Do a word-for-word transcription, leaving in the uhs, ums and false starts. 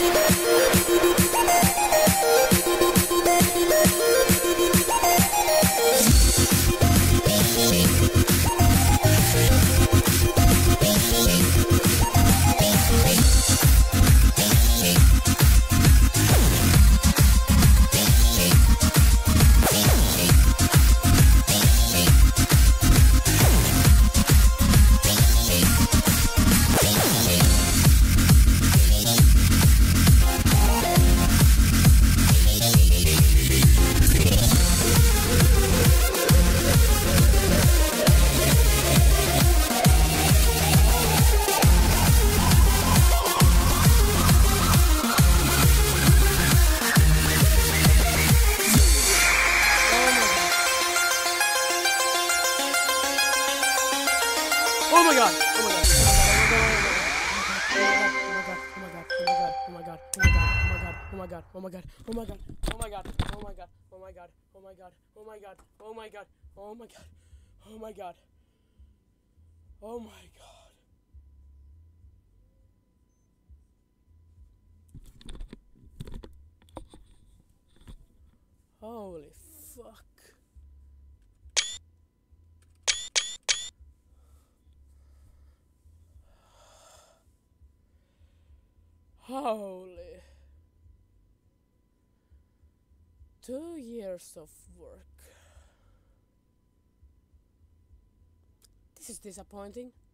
Oh my god! Oh my god! Oh my god! Oh my god! Oh my god! Oh my god! Oh my god! Oh my god! Oh my god! Oh my god! Oh my god! Oh my god! Oh my god! Oh my god! Oh my god! Holy fuck! Holy. Two years of work. This is disappointing.